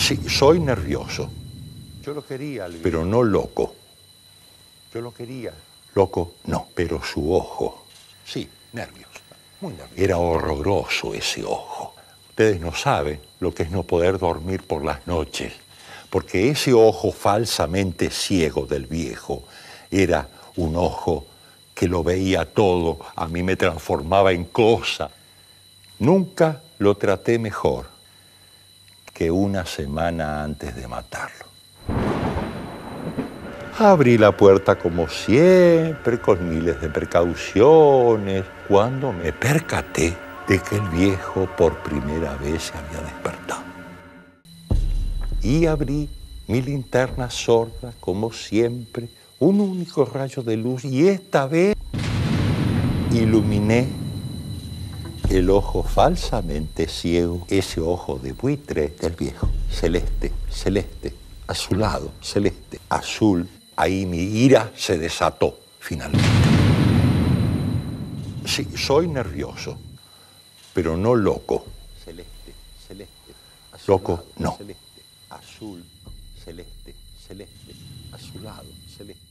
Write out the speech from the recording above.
Sí, soy nervioso. Yo lo quería, pero no loco. Yo lo quería. Loco, no, pero su ojo. Sí, nervioso, muy nervioso. Era horroroso ese ojo. Ustedes no saben lo que es no poder dormir por las noches, porque ese ojo falsamente ciego del viejo era un ojo que lo veía todo, a mí me transformaba en cosa. Nunca lo traté mejor que una semana antes de matarlo. Abrí la puerta como siempre, con miles de precauciones, cuando me percaté de que el viejo por primera vez se había despertado. Y abrí mi linterna sorda, como siempre, un único rayo de luz, y esta vez iluminé el ojo falsamente ciego, ese ojo de buitre del viejo. Celeste, celeste, azulado, celeste, azul. Ahí mi ira se desató, finalmente. Sí, soy nervioso, pero no loco. Celeste, celeste, azulado, loco, no. Celeste, azul, celeste, celeste, azulado, celeste.